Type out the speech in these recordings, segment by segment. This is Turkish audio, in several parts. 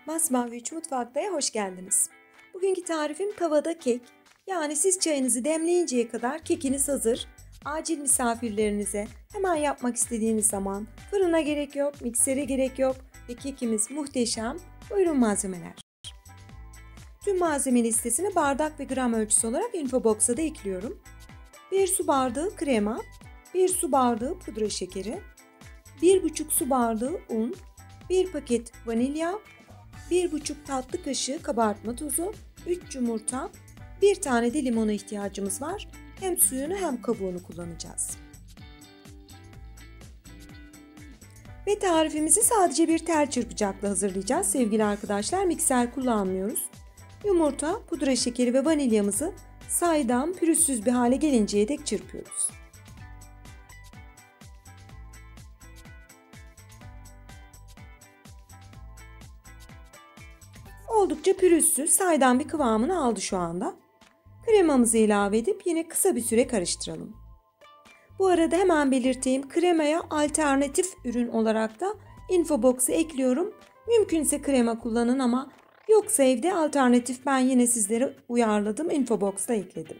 Masmavi 3 Mutfakta'ya hoş geldiniz. Bugünkü tarifim tavada kek. Yani siz çayınızı demleyinceye kadar kekiniz hazır. Acil misafirlerinize hemen yapmak istediğiniz zaman fırına gerek yok, miksere gerek yok ve kekimiz muhteşem. Buyurun malzemeler. Tüm malzeme listesini bardak ve gram ölçüsü olarak infobox'a da ekliyorum. 1 su bardağı krema, 1 su bardağı pudra şekeri, 1,5 su bardağı un, 1 paket vanilya, 1,5 tatlı kaşığı kabartma tozu, 3 yumurta, 1 tane de limona ihtiyacımız var. Hem suyunu hem kabuğunu kullanacağız. Ve tarifimizi sadece bir tel çırpacakla hazırlayacağız sevgili arkadaşlar. Mikser kullanmıyoruz. Yumurta, pudra şekeri ve vanilyamızı saydam pürüzsüz bir hale gelinceye dek çırpıyoruz. Oldukça pürüzsüz, saydam bir kıvamını aldı şu anda. Kremamızı ilave edip yine kısa bir süre karıştıralım. Bu arada hemen belirteyim, kremaya alternatif ürün olarak da infobox'a ekliyorum. Mümkünse krema kullanın ama yoksa evde alternatif ben yine sizlere uyarladım, infobox'ta ekledim.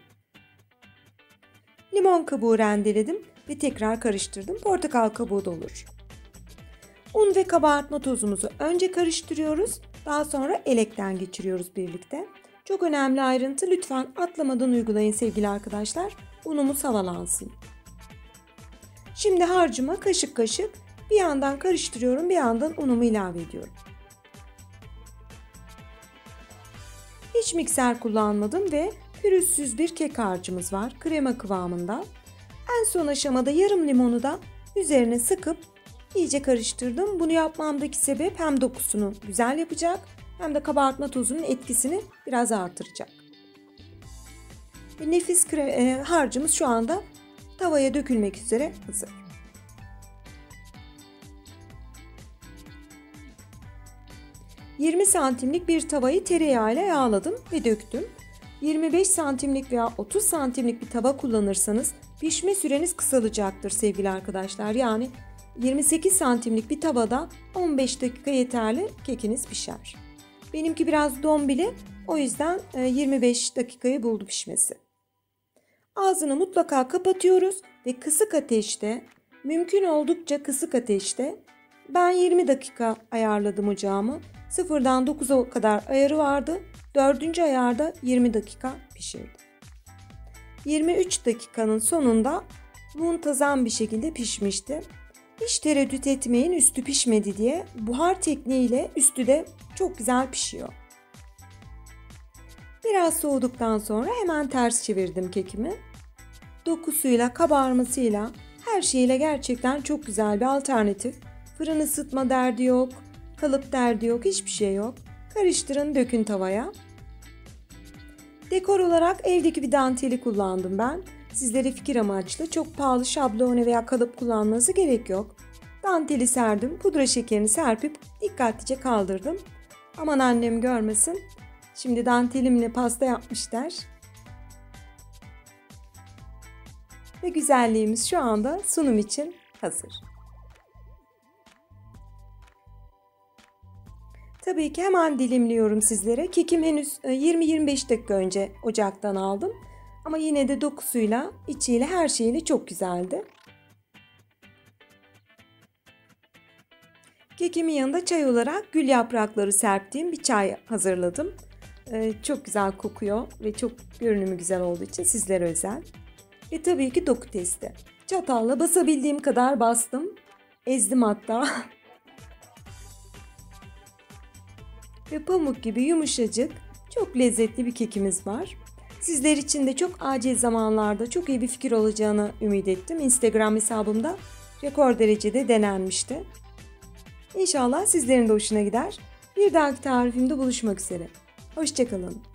Limon kabuğu rendeledim ve tekrar karıştırdım. Portakal kabuğu da olur. Un ve kabartma tozumuzu önce karıştırıyoruz. Daha sonra elekten geçiriyoruz birlikte. Çok önemli ayrıntı, lütfen atlamadan uygulayın sevgili arkadaşlar. Unumuz havalansın. Şimdi harcıma kaşık kaşık bir yandan karıştırıyorum, bir yandan unumu ilave ediyorum. Hiç mikser kullanmadım ve pürüzsüz bir kek harcımız var. Krema kıvamında. En son aşamada yarım limonu da üzerine sıkıp iyice karıştırdım. Bunu yapmamdaki sebep hem dokusunu güzel yapacak hem de kabartma tozunun etkisini biraz artıracak. Ve nefis harcımız şu anda tavaya dökülmek üzere hazır. ...20 santimlik bir tavayı tereyağıyla yağladım ve döktüm. 25 santimlik veya 30 santimlik bir tava kullanırsanız pişme süreniz kısalacaktır sevgili arkadaşlar. Yani 28 santimlik bir tavada 15 dakika yeterli, kekiniz pişer. Benimki biraz dombili, o yüzden 25 dakikayı buldu pişmesi. Ağzını mutlaka kapatıyoruz ve kısık ateşte, mümkün oldukça kısık ateşte, ben 20 dakika ayarladım ocağımı. 0'dan 9'a kadar ayarı vardı. 4. ayarda 20 dakika pişirdim. 23 dakikanın sonunda muntazam bir şekilde pişmişti. Hiç tereddüt etmeyin üstü pişmedi diye. Buhar tekniğiyle üstü de çok güzel pişiyor. Biraz soğuduktan sonra hemen ters çevirdim kekimi. Dokusuyla, kabarmasıyla, her şeyle gerçekten çok güzel bir alternatif. Fırın ısıtma derdi yok, kalıp derdi yok, hiçbir şey yok. Karıştırın, dökün tavaya. Dekor olarak evdeki bir danteli kullandım ben. Sizlere fikir amaçlı, çok pahalı şablone veya kalıp kullanmanıza gerek yok. Danteli serdim, pudra şekerini serpip dikkatlice kaldırdım. Aman annem görmesin. Şimdi dantelimle pasta yapmışlar. Ve güzelliğimiz şu anda sunum için hazır. Tabii ki hemen dilimliyorum sizlere. Kekim henüz 20-25 dakika önce ocaktan aldım. Ama yine de dokusuyla, içiyle, her şeyiyle çok güzeldi. Kekimin yanında çay olarak gül yaprakları serptiğim bir çay hazırladım. Çok güzel kokuyor ve çok görünümü güzel olduğu için sizlere özel. Ve tabii ki doku testi. Çatalla basabildiğim kadar bastım. Ezdim hatta. Ve pamuk gibi yumuşacık, çok lezzetli bir kekimiz var. Sizler için de çok acil zamanlarda çok iyi bir fikir olacağını ümit ettim. Instagram hesabımda rekor derecede denenmişti. İnşallah sizlerin de hoşuna gider. Bir dahaki tarifimde buluşmak üzere. Hoşça kalın.